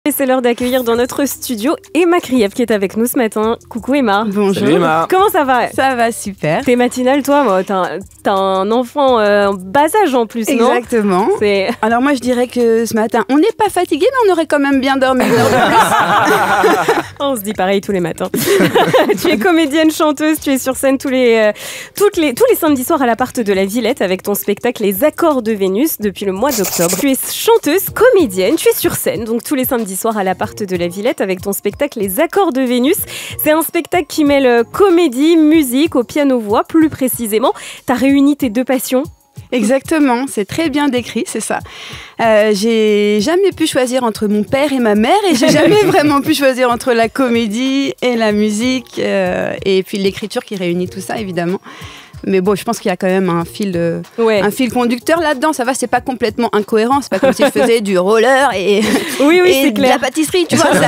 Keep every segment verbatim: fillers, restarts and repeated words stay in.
Et c'est l'heure d'accueillir dans notre studio Emma Krief qui est avec nous ce matin. Coucou Emma. Bonjour. Salut Emma. Comment ça va? Ça va super. T'es matinale toi, moi. T'as, t'as un enfant euh, en bas âge en plus, non? Exactement. C'est... Alors moi je dirais que ce matin, on n'est pas fatigué mais on aurait quand même bien dormi une heure de plus. On se dit pareil tous les matins. Tu es comédienne, chanteuse, tu es sur scène tous les, euh, toutes les, tous les samedis soirs à l'appart de la Villette avec ton spectacle Les Accords de Vénus depuis le mois d'octobre. Tu es chanteuse, comédienne, tu es sur scène donc tous les samedis soirs à l'appart de la Villette avec ton spectacle Les Accords de Vénus. C'est un spectacle qui mêle comédie, musique au piano-voix. Plus précisément, tu as réuni tes deux passions. Exactement, c'est très bien décrit, c'est ça. Euh, j'ai jamais pu choisir entre mon père et ma mère et j'ai jamais vraiment pu choisir entre la comédie et la musique euh, et puis l'écriture qui réunit tout ça évidemment. Mais bon, je pense qu'il y a quand même un fil, euh, ouais. un fil conducteur là-dedans. Ça va, c'est pas complètement incohérent. C'est pas comme si je faisais du roller et, oui, oui, et c'est de clair. la pâtisserie, tu vois. Ça.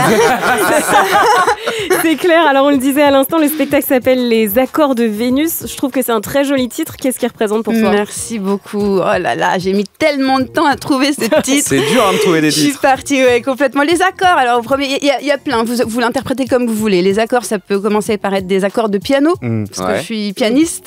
C'est clair. Alors, on le disait à l'instant, le spectacle s'appelle Les Accords de Vénus. Je trouve que c'est un très joli titre. Qu'est-ce qu'il représente pour toi? Merci beaucoup. Oh là là, j'ai mis tellement de temps à trouver ce titre. C'est dur hein, de trouver des titres. Je suis partie, ouais, complètement. Les accords, alors au premier, il y, y a plein. Vous, vous l'interprétez comme vous voulez. Les accords, ça peut commencer par être des accords de piano, mmh, parce ouais. que je suis pianiste.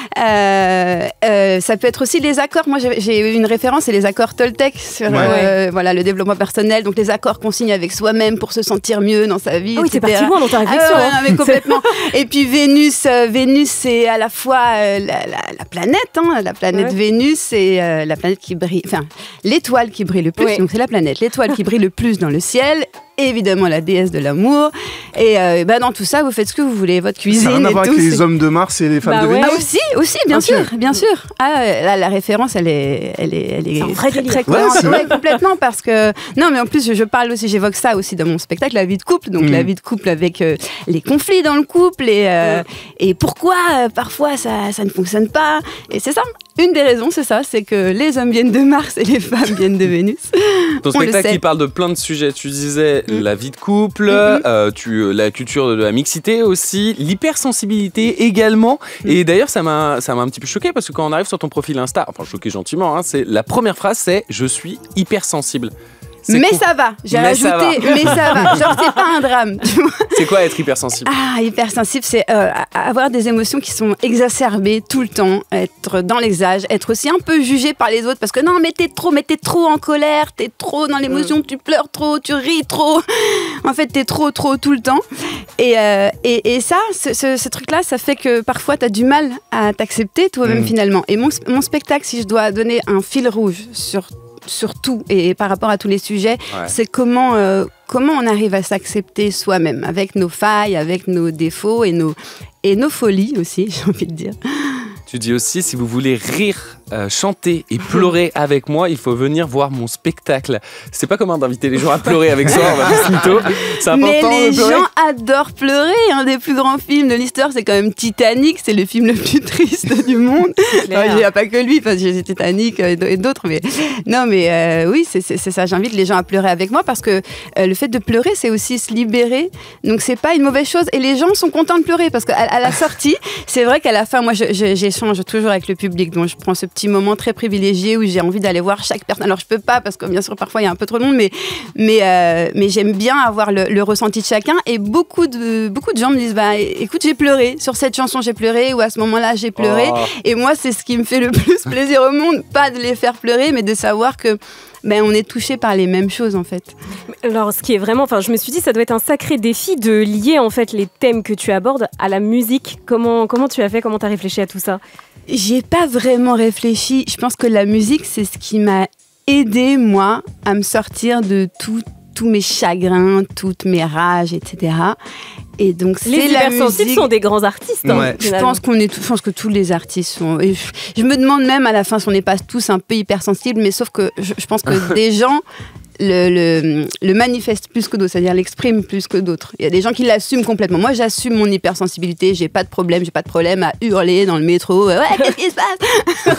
Euh, euh, ça peut être aussi les accords. Moi, j'ai, j'ai eu une référence, c'est les accords Toltec sur ouais. euh, voilà, le développement personnel. Donc, les accords qu'on signe avec soi-même pour se sentir mieux dans sa vie. Ah oui, t'es parti loin dans ta réflexion. Ah ouais, hein. Non, mais complètement. Et puis, Vénus, euh, Vénus, c'est à la fois euh, la, la, la planète, hein, la planète ouais. Vénus, et euh, la planète qui brille, enfin, l'étoile qui brille le plus. Ouais. Donc, c'est la planète, l'étoile qui brille le plus dans le ciel. Évidemment la déesse de l'amour et euh, bah dans tout ça vous faites ce que vous voulez, votre cuisine. Ça n'a rien à voir avec c'est... les hommes de Mars et les femmes bah de ouais. Vénus. Ah aussi, aussi bien okay. sûr, bien sûr. Ah là la référence elle est, elle est, elle est, c'est un vrai délire. Très cohérente, ouais, ouais, complètement parce que non mais en plus je, je parle aussi, j'évoque ça aussi dans mon spectacle, la vie de couple, donc mmh. la vie de couple avec euh, les conflits dans le couple et euh, mmh. et pourquoi euh, parfois ça ça ne fonctionne pas et c'est ça. Une des raisons, c'est ça, c'est que les hommes viennent de Mars et les femmes viennent de Vénus. Ton spectacle qui parle de plein de sujets. Tu disais mmh. la vie de couple, mmh. euh, tu, la culture de la mixité aussi, l'hypersensibilité également. Mmh. Et d'ailleurs, ça m'a, ça m'a un petit peu choqué parce que quand on arrive sur ton profil Insta, enfin choqué gentiment, hein, c'est, la première phrase c'est « Je suis hypersensible ». C'est mais cool. Ça va, j'ai mais rajouté, ça mais ça va. Genre, c'est pas un drame. Tu vois. C'est quoi être hypersensible? Ah, hypersensible, c'est euh, avoir des émotions qui sont exacerbées tout le temps, être dans l'exage, être aussi un peu jugé par les autres parce que non, mais t'es trop, mais t'es trop en colère, t'es trop dans l'émotion, mmh. tu pleures trop, tu ris trop. En fait, t'es trop, trop tout le temps. Et, euh, et, et ça, ce, ce, ce truc-là, ça fait que parfois t'as du mal à t'accepter toi-même mmh. finalement. Et mon, mon spectacle, si je dois donner un fil rouge sur sur tout et par rapport à tous les sujets, ouais. c'est comment, euh, comment on arrive à s'accepter soi-même, avec nos failles, avec nos défauts et nos, et nos folies aussi, j'ai envie de dire. Tu dis aussi, si vous voulez rire, euh, chanter et pleurer avec moi, il faut venir voir mon spectacle. C'est pas commun d'inviter les gens à pleurer avec soi, on va pas se mytho. C'est important mais les de pleurer. gens adorent pleurer. Un des plus grands films de l'histoire, c'est quand même Titanic. C'est le film le plus triste du monde. Il n'y a pas que lui, parce que j'ai Titanic et d'autres. Mais non, mais euh, oui, c'est, c'est, c'est ça. J'invite les gens à pleurer avec moi parce que euh, le fait de pleurer, c'est aussi se libérer. Donc c'est pas une mauvaise chose. Et les gens sont contents de pleurer parce qu'à à la sortie, c'est vrai qu'à la fin, moi, je, je, j'échange toujours avec le public. Donc je prends ce petit moment très privilégié où j'ai envie d'aller voir chaque personne. Alors je peux pas parce que bien sûr parfois il y a un peu trop de monde, mais mais euh, mais j'aime bien avoir le, le ressenti de chacun. Et beaucoup de beaucoup de gens me disent bah écoute j'ai pleuré sur cette chanson, j'ai pleuré ou à ce moment-là j'ai pleuré. Oh. Et moi c'est ce qui me fait le plus plaisir au monde, pas de les faire pleurer, mais de savoir que ben, on est touché par les mêmes choses en fait. Alors ce qui est vraiment, enfin je me suis dit ça doit être un sacré défi de lier en fait les thèmes que tu abordes à la musique. Comment comment tu as fait, comment tu as réfléchi à tout ça? J'y ai pas vraiment réfléchi. Je pense que la musique, c'est ce qui m'a aidé, moi, à me sortir de tout, tous mes chagrins, toutes mes rages, et cetera. Et donc, c'est les la hypersensibles musique... sont des grands artistes. Hein, ouais. Je pense qu'on est, je pense que tous les artistes sont. Et je, je me demande même à la fin si on n'est pas tous un peu hypersensibles, mais sauf que je, je pense que des gens le, le, le manifestent plus que d'autres, c'est-à-dire l'expriment plus que d'autres. Il y a des gens qui l'assument complètement. Moi, j'assume mon hypersensibilité. J'ai pas de problème, j'ai pas de problème à hurler dans le métro. Ouais, qu'est-ce qui se passe?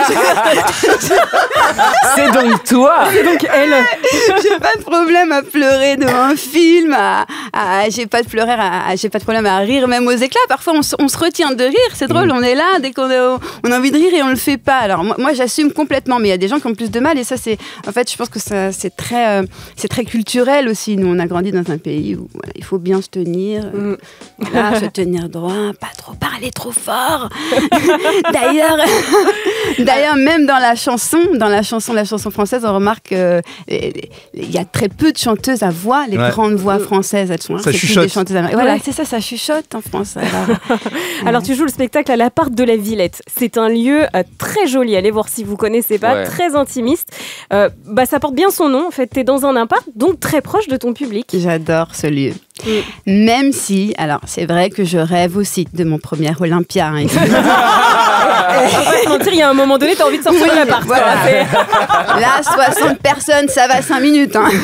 C'est donc toi. C'est donc elle. J'ai pas de problème à pleurer devant un film. À, à, j'ai pas de pleurer, à, à, j'ai pas de problème à rire, même aux éclats. Parfois, on, on se retient de rire. C'est drôle. Mmh. On est là dès qu'on a, on a envie de rire et on le fait pas. Alors moi, moi j'assume complètement. Mais il y a des gens qui ont plus de mal et ça, c'est, en fait, je pense que ça, c'est très, euh, c'est très culturel aussi. Nous, on a grandi dans un pays où voilà, il faut bien se tenir, euh, mm. voilà, se tenir droit, pas trop parler trop fort. D'ailleurs, d'ailleurs, même dans la chanson, dans la chanson, la chanson française, on remarque qu'il y a très peu de chanteuses à voix. Les ouais. grandes voix françaises, elles sont. Ça chuchote. Des chanteuses à... Voilà, ouais. c'est ça, ça chuchote en France. Alors, alors tu joues le spectacle à l'Appart de la Villette. C'est un lieu euh, très joli. Allez voir si vous connaissez pas, ouais. très intimiste. Euh, bah ça porte bien son nom. En fait, t'es dans un appart, donc très proche de ton public. J'adore ce lieu. Mm. Même si, alors c'est vrai que je rêve aussi de mon premier Olympia. Hein, faut pas se mentir, il y a un moment donné, t'as envie de sortir oui, de l'appart. Voilà. Là, soixante personnes, ça va cinq minutes. Hein.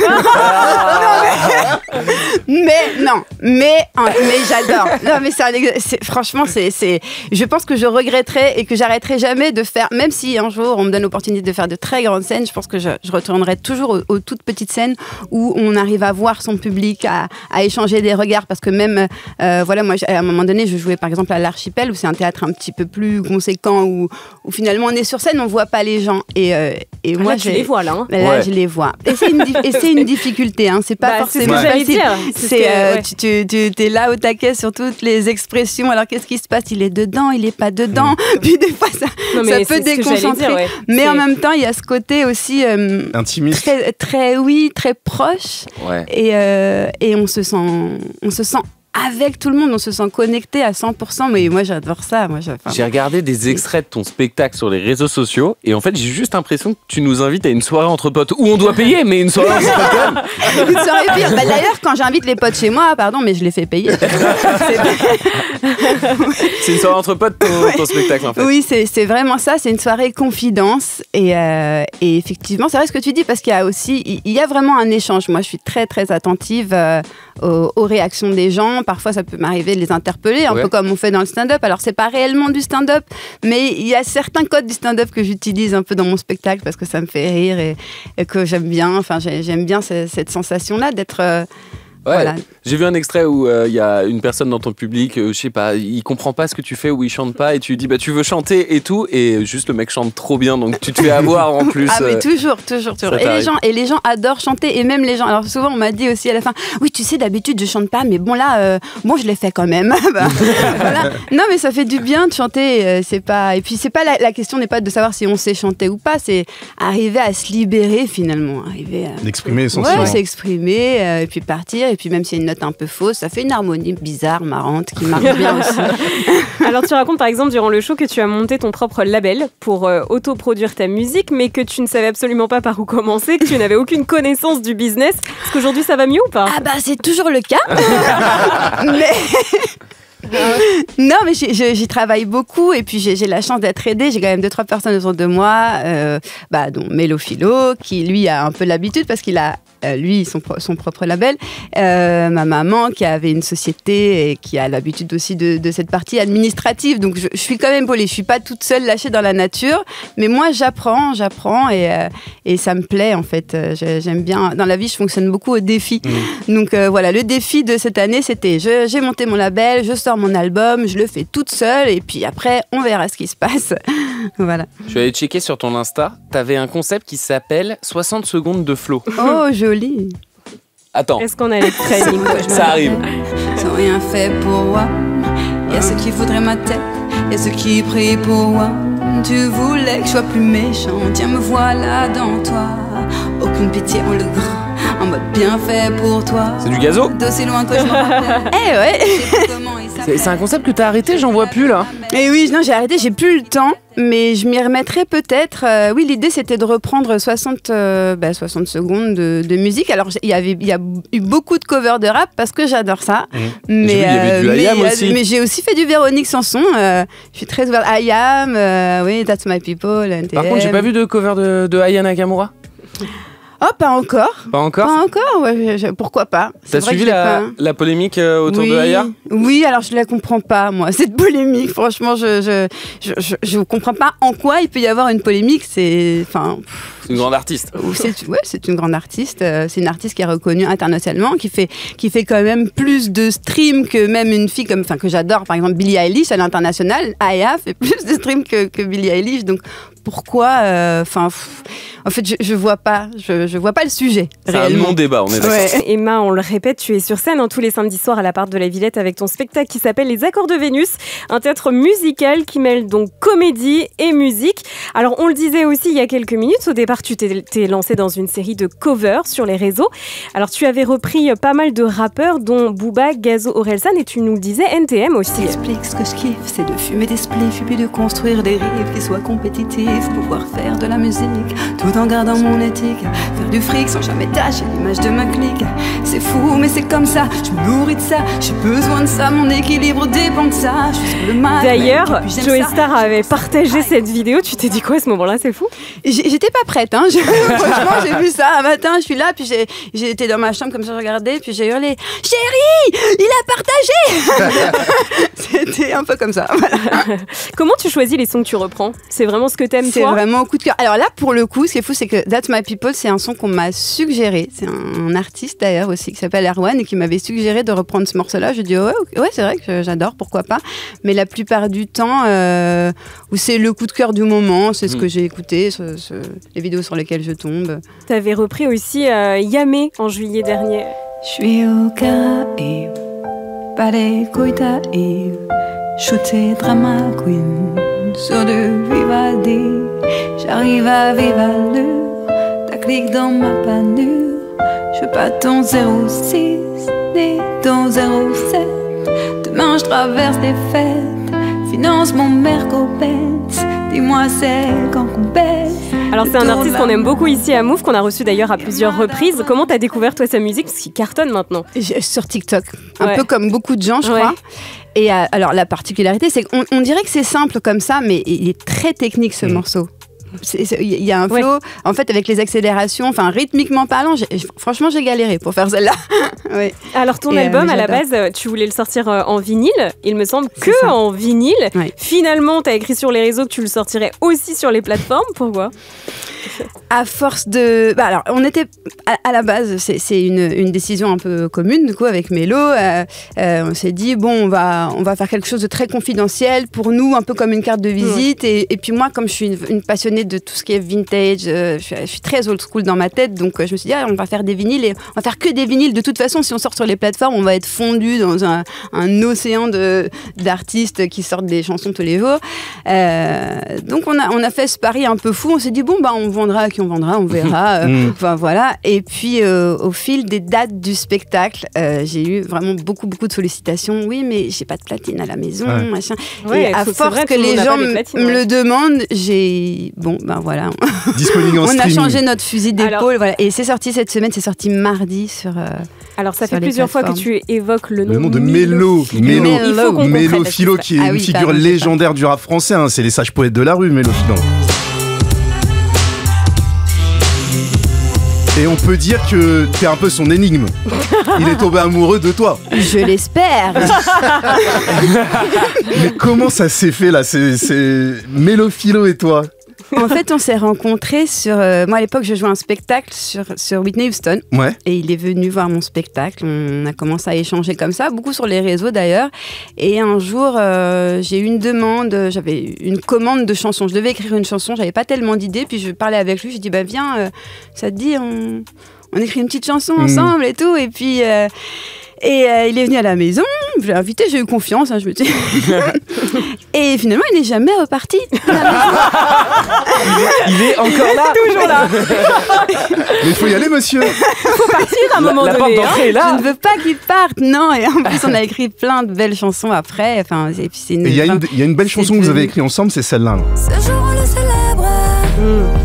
mais non, mais, mais j'adore. Non, mais c'est un, c'est, franchement, c'est, c'est, je pense que je regretterai et que j'arrêterai jamais de faire, même si un jour on me donne l'opportunité de faire de très grandes scènes, je pense que je, je retournerai toujours aux, aux toutes petites scènes où on arrive à voir son public, à, à échanger des regards, parce que même, euh, voilà, moi, à un moment donné, je jouais par exemple à l'Archipel, où c'est un théâtre un petit peu plus conséquent, où, où finalement on est sur scène, on voit pas les gens. Et, euh, et ah, moi, là, tu les vois là. Hein. Là, ouais. je les vois. Et c'est une, et c'est une difficulté, hein. C'est pas bah, forcément c'est facile. Dire. C'est, c'est euh, ouais. tu, tu, tu t'es là au taquet sur toutes les expressions. Alors qu'est-ce qui se passe? Il est dedans, il est pas dedans. Mmh. Puis des fois, ça, non, ça peut déconcentrer. Dire, ouais. Mais c'est... en même temps, il y a ce côté aussi euh, intimiste, très, très, oui, très proche. Ouais. Et, euh, et on se sent, on se sent avec tout le monde, on se sent connecté à cent pour cent. Mais moi, j'adore ça. Moi, j'ai, j'ai regardé des extraits de ton spectacle sur les réseaux sociaux et en fait, j'ai juste l'impression que tu nous invites à une soirée entre potes où on doit payer, mais une soirée entre potes quand même. Une soirée pire. Bah, d'ailleurs, quand j'invite les potes chez moi, pardon, mais je les fais payer. c'est... c'est une soirée entre potes, ton, ouais. ton spectacle en fait. Oui, c'est, c'est vraiment ça. C'est une soirée confidence et, euh, et effectivement, c'est vrai ce que tu dis parce qu'il y a aussi, il y a vraiment un échange. Moi, je suis très très attentive euh, aux, aux réactions des gens. Parfois, ça peut m'arriver de les interpeller, un ouais. peu comme on fait dans le stand-up. Alors, c'est pas réellement du stand-up, mais il y a certains codes du stand-up que j'utilise un peu dans mon spectacle parce que ça me fait rire et, et que j'aime bien. Enfin, j'aime bien cette, cette sensation-là d'être... Euh, Ouais, voilà. J'ai vu un extrait où il euh, y a une personne dans ton public, euh, je sais pas, il comprend pas ce que tu fais ou il chante pas et tu lui dis bah tu veux chanter et tout et juste le mec chante trop bien donc tu te fais avoir en plus. Ah mais euh, toujours, toujours, toujours. Et les gens et les gens adorent chanter et même les gens. Alors souvent on m'a dit aussi à la fin, oui tu sais d'habitude je chante pas mais bon là, euh, bon je l'ai fait quand même. bah, voilà. Non mais ça fait du bien de chanter. Euh, c'est pas et puis c'est pas la, la question n'est pas de savoir si on sait chanter ou pas, c'est arriver à se libérer finalement, arriver à l'exprimer essentiellement. Ouais, s'exprimer euh, et puis partir. Et puis même s'il y a une note un peu fausse, ça fait une harmonie bizarre, marrante, qui marche bien aussi. Alors tu racontes par exemple durant le show que tu as monté ton propre label pour euh, autoproduire ta musique, mais que tu ne savais absolument pas par où commencer, que tu n'avais aucune connaissance du business. Est-ce qu'aujourd'hui ça va mieux ou pas? Ah bah c'est toujours le cas. mais... Non, mais j'y, j'y travaille beaucoup et puis j'ai, j'ai la chance d'être aidée. J'ai quand même deux, trois personnes autour de moi, euh, bah, dont Mélo Philo, qui lui a un peu l'habitude parce qu'il a, euh, lui, son, son propre label. Euh, ma maman, qui avait une société et qui a l'habitude aussi de, de cette partie administrative. Donc, je, je suis quand même polie. Je suis pas toute seule lâchée dans la nature, mais moi, j'apprends, j'apprends et, euh, et ça me plaît en fait. J'aime bien. Dans la vie, je fonctionne beaucoup au défi. Mmh. Donc, euh, voilà, le défi de cette année, c'était je, j'ai monté mon label, je sors mon album, je le fais toute seule et puis après on verra ce qui se passe. Voilà. Je vais aller checker sur ton Insta, t'avais un concept qui s'appelle soixante secondes de flow. Oh joli. Attends. Est-ce qu'on a les training? Ça arrive. Ils ont rien fait pour moi. Il y a ceux qui voudraient ma tête, il y a ceux qui prient pour moi. Tu voulais que je sois plus méchant, tiens me voilà dans toi. Aucune pitié en le grand, en mode bien fait pour toi. C'est du gazo. D'aussi loin que je m'en rappelle. Eh ouais. C'est, c'est un concept que t'as arrêté, j'en vois plus là. Eh oui, non, j'ai arrêté, j'ai plus le temps, mais je m'y remettrai peut-être. Euh, oui, l'idée c'était de reprendre soixante, euh, bah, soixante secondes de, de musique. Alors il y avait, il y a eu beaucoup de covers de rap parce que j'adore ça. Mmh. Mais, j'ai vu, il y avait du euh, I A M mais, aussi. mais j'ai aussi fait du Véronique Sanson. Euh, je suis très ouverte. I Am, euh, oui, That's My People. N T M. Par contre, j'ai pas vu de cover de, de Aya Nakamura. Oh, pas encore. Pas encore Pas encore, ouais, je, pourquoi pas. T'as suivi la, pas... la polémique euh, autour oui. de Aya? Oui, alors je la comprends pas, moi, cette polémique. Franchement, je je, je, je, je comprends pas en quoi il peut y avoir une polémique. C'est, enfin, C'est une grande artiste. C'est, ouais, c'est une grande artiste. Euh, c'est une artiste qui est reconnue internationalement, qui fait, qui fait quand même plus de streams que même une fille comme, enfin, que j'adore, par exemple Billie Eilish à l'international. Aya fait plus de streams que, que Billie Eilish. Donc pourquoi, enfin, euh, en fait, je, je vois pas, je, je vois pas le sujet. C'est réellement. Un non-débat, on est d'accord. Ouais. Emma, on le répète, tu es sur scène hein, tous les samedis soirs à l'appart de la Villette avec ton spectacle qui s'appelle Les Accords de Vénus, un théâtre musical qui mêle donc comédie et musique. Alors, on le disait aussi il y a quelques minutes, au départ, tu t'es, t'es lancé dans une série de covers sur les réseaux. Alors, tu avais repris pas mal de rappeurs, dont Booba, Gazo, Orelsan, et tu nous le disais, N T M aussi. J'explique ce que je kiffe, c'est de fumer des spliffs, puis de construire des rives qui soient compétitifs, pouvoir faire de la musique tout en gardant mon éthique, faire du fric sans jamais tâcher l'image de ma clique. C'est fou, mais c'est comme ça, je me nourris de ça, j'ai besoin de ça, mon équilibre dépend de ça. Je suis sur le mal. D'ailleurs, Joey Star avait partagé cette vidéo, tu t'es dit quoi à ce moment-là, c'est fou? J'étais pas prête, hein. Franchement, j'ai vu ça un matin, je suis là, puis j'ai, j'ai été dans ma chambre comme ça, je regardais, puis j'ai hurlé « Chérie, il a partagé !» C'était un peu comme ça. Voilà. Comment tu choisis les sons que tu reprends? C'est vraiment ce que t'aimes, c'est toi? C'est vraiment au coup de cœur. Alors là, pour le coup, ce qui est fou, c'est que That's My People, c'est un son qu'on m'a suggéré. C'est un, un artiste d'ailleurs aussi qui s'appelle Erwan et qui m'avait suggéré de reprendre ce morceau-là. Je dis ouais, ouais, c'est vrai que j'adore, pourquoi pas. Mais la plupart du temps, euh, où c'est le coup de cœur du moment, c'est ce mmh. que j'ai écouté, ce, ce, les vidéos sur lesquelles je tombe. T'avais repris aussi euh, Yamé en juillet dernier. Je suis au Caraïbe, pas les couilles taïves, shooter drama queen sur de Vivaldi. J'arrive à vive allure, ta clique dans ma panure. Je veux pas ton zéro six ni ton zéro sept. Demain je traverse des fêtes, finance mon Merco-Benz. Dis-moi c'est quand qu'on baisse. Alors c'est un artiste qu'on aime beaucoup ici à Move, qu'on a reçu d'ailleurs à plusieurs reprises. Comment t'as découvert toi sa musique, parce qu'il cartonne maintenant? Sur TikTok, un ouais. peu comme beaucoup de gens je ouais. crois. Et euh, alors la particularité c'est qu'on on dirait que c'est simple comme ça, mais il est très technique ce mmh. morceau. Il y a un flow, ouais. en fait, avec les accélérations, enfin, rythmiquement parlant, j'ai, franchement, j'ai galéré pour faire celle-là. ouais. Alors, ton Et album, euh, à la base, tu voulais le sortir en vinyle. Il me semble que ça. en vinyle. Ouais. Finalement, tu as écrit sur les réseaux que tu le sortirais aussi sur les plateformes. Pourquoi? À force de... Bah alors, on était... À, à la base, c'est, c'est une, une décision un peu commune, du coup, avec Mélo. Euh, euh, on s'est dit, bon, on va, on va faire quelque chose de très confidentiel, pour nous, un peu comme une carte de visite. Ouais. Et, et puis moi, comme je suis une, une passionnée de tout ce qui est vintage, euh, je, suis, je suis très old school dans ma tête, donc euh, je me suis dit, ah, on va faire des vinyles, et on va faire que des vinyles. De toute façon, si on sort sur les plateformes, on va être fondu dans un, un océan de, d'artistes qui sortent des chansons tous les jours. Euh, donc on a, on a fait ce pari un peu fou. On s'est dit, bon, bah, on vendra à qui on vendra, on verra. Euh, enfin, voilà. Et puis, euh, au fil des dates du spectacle, euh, j'ai eu vraiment beaucoup, beaucoup de sollicitations. Oui, mais j'ai pas de platine à la maison, ouais. machin. Ouais, et à force vrai, que les gens me ouais. le demandent, j'ai... Bon, ben voilà. Disponible en on streaming. a changé notre fusil d'épaule. Alors... Voilà. Et c'est sorti cette semaine, c'est sorti mardi sur... Euh, Alors, ça fait plusieurs fois que tu évoques le nom, le nom de Mélo. Mélo, Mélo Philo, qui est ah, une oui, figure pardon, légendaire du rap français. Hein. C'est les sages poètes de la rue, Mélo Philo. Et on peut dire que t'es un peu son énigme. Il est tombé amoureux de toi. Je l'espère. Mais comment ça s'est fait là? C'est, c'est Mélo Philo et toi? En fait, on s'est rencontrés sur... Euh, moi, à l'époque, je jouais un spectacle sur, sur Whitney Houston. Ouais. Et il est venu voir mon spectacle. On a commencé à échanger comme ça, beaucoup sur les réseaux d'ailleurs. Et un jour, euh, j'ai eu une demande, j'avais une commande de chansons. Je devais écrire une chanson, j'avais pas tellement d'idées. Puis je parlais avec lui, je dis, bah viens, euh, ça te dit, on, on écrit une petite chanson ensemble mmh. et tout. Et puis... Euh, Et euh, il est venu à la maison, je l'ai invité, j'ai eu confiance, hein, je me dis. Et finalement, il n'est jamais reparti. il, est, il est encore là. Toujours là. Mais il faut y aller, monsieur. Il faut partir à un moment la, donné. La porte d'entrée est là. Je ne veux pas qu'il parte, non. Et en plus, on a écrit plein de belles chansons après. Enfin, et puis c'est une. Il y, enfin, y a une belle chanson que vous avez écrite ensemble, c'est celle-là. Là. Ce jour, on le célèbre. Mmh.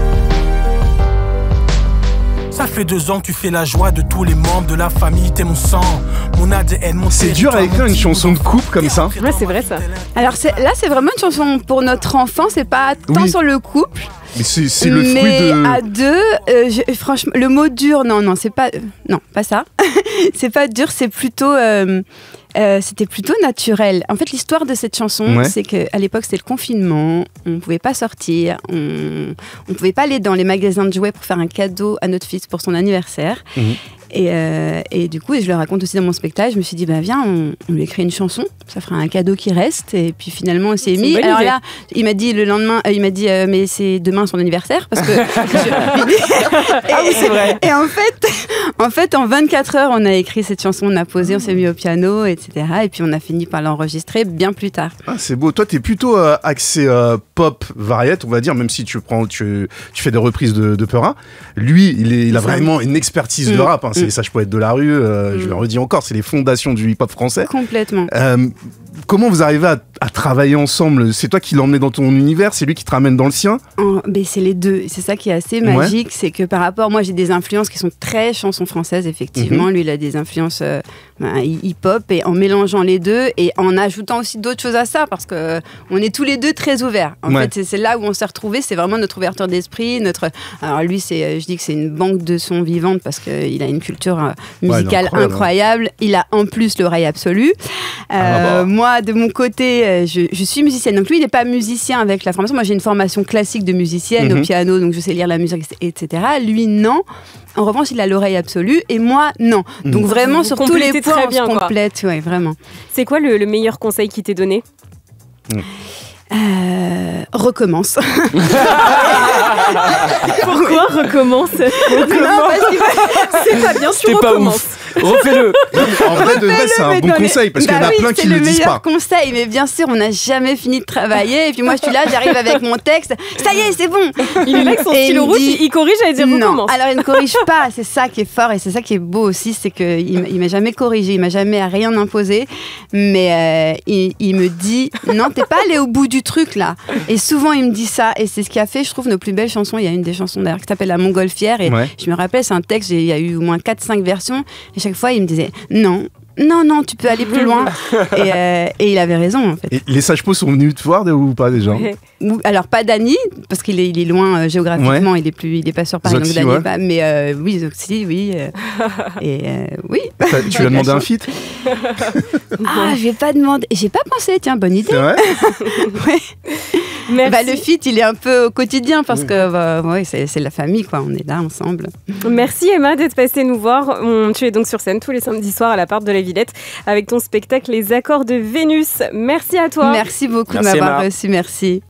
Ça fait deux ans que tu fais la joie de tous les membres de la famille, t'es mon sang, mon A D N, mon C'est dur à écrire une chanson de couple comme ça. Ouais, c'est vrai ça. Alors c'est, là, c'est vraiment une chanson pour notre enfant, c'est pas tant oui. sur le couple. Mais c'est, c'est le mais fruit de... à deux, euh, je, franchement, le mot dur, non, non, c'est pas... Euh, non, pas ça. C'est pas dur, c'est plutôt... Euh, euh, c'était plutôt naturel. En fait, l'histoire de cette chanson, ouais. c'est qu'à l'époque, c'était le confinement. on ne pouvait pas sortir, on ne pouvait pas aller dans les magasins de jouets pour faire un cadeau à notre fils pour son anniversaire. Mmh. Et, euh, et du coup, et je le raconte aussi dans mon spectacle, je me suis dit, bah viens, on, on lui écrit une chanson, ça fera un cadeau qui reste. Et puis finalement, on s'est mis. Alors là, il m'a dit le lendemain, euh, il m'a dit, euh, mais c'est demain son anniversaire, parce que. je, et, ah oui, c'est vrai. Et en fait, en fait, en vingt-quatre heures, on a écrit cette chanson, on a posé, on s'est mis au piano, et cetera. Et puis on a fini par l'enregistrer bien plus tard. Ah, c'est beau. Toi, t'es plutôt euh, axé euh, pop variette, on va dire, même si tu prends, tu, tu fais des reprises de, de Peura. Lui, il, est, il a vraiment une expertise mmh. de rap. Hein. C'est les sages poètes de la rue, euh, mmh. je le redis encore, c'est les fondations du hip-hop français. Complètement. Euh, comment vous arrivez à, à travailler ensemble? C'est toi qui l'as emmené dans ton univers, c'est lui qui te ramène dans le sien? Oh, ben c'est les deux. C'est ça qui est assez magique, ouais. c'est que par rapport, moi j'ai des influences qui sont très chansons françaises, effectivement. Mmh. Lui, il a des influences euh, ben, hip-hop, et en mélangeant les deux et en ajoutant aussi d'autres choses à ça, parce que on est tous les deux très ouverts. En ouais. fait, c'est, c'est là où on s'est retrouvés, c'est vraiment notre ouverture d'esprit, notre. Alors lui, c'est, je dis que c'est une banque de sons vivante parce qu'il a une culture euh, musicale ouais, incroyable. incroyable. Il a en plus l'oreille absolue. Euh, ah bah. Moi, de mon côté, je, je suis musicienne. Donc lui, il n'est pas musicien avec la formation. Moi, j'ai une formation classique de musicienne mm-hmm. au piano, donc je sais lire la musique, et cetera. Lui, non. En revanche, il a l'oreille absolue et moi, non. Mm. Donc vraiment, Vous sur tous les points, on se complète. Ouais, vraiment. C'est quoi le, le meilleur conseil qu'il t'ait donné? mm. Euh, recommence. Pourquoi recommence? Recommence. C'est pas bien sûr, recommence. Refais-le. En vrai, de vrai, c'est un bon conseil parce bah qu'il y en a oui, plein qui le, le disent pas. C'est le meilleur conseil, mais bien sûr, on n'a jamais fini de travailler. Et puis moi, je suis là, j'arrive avec mon texte. Ça y est, c'est bon. Il est là avec son et stylo rouge, dit, il corrige, j'allais dire non. recommence. Alors, il ne corrige pas. C'est ça qui est fort et c'est ça qui est beau aussi, c'est qu'il il m'a jamais corrigé, il m'a jamais rien imposé. Mais euh, il, il me dit, non, t'es pas allé au bout du truc là. Et souvent, il me dit ça. Et c'est ce qui a fait, je trouve, nos plus belles chansons. Il y a une des chansons d'ailleurs qui s'appelle La Montgolfière. Et ouais. je me rappelle, c'est un texte, il y a eu au moins quatre cinq versions. Et chaque fois, il me disait, non, non, non, tu peux aller plus loin. et, euh, et il avait raison, en fait. Et les sages pots sont venus te voir ou pas déjà? Alors, pas Dany, parce qu'il est, il est loin euh, géographiquement, ouais. il est plus, il est pas sur Paris, Zoxy, donc Dany ouais. pas. Mais euh, oui, Zoxy, oui. Euh, et euh, oui. T'as, tu lui as demandé un feat? Ah, je vais pas demander. J'ai pas pensé, tiens, bonne idée. C'est vrai? ouais. Merci. Bah, le feat, il est un peu au quotidien parce que bah, ouais, c'est, c'est la famille, quoi. On est là ensemble. Merci Emma d'être passée nous voir. On, tu es donc sur scène tous les samedis soirs à la Part de la Villette avec ton spectacle Les Accords de Vénus. Merci à toi. Merci beaucoup merci de m'avoir Emma. reçu. Merci.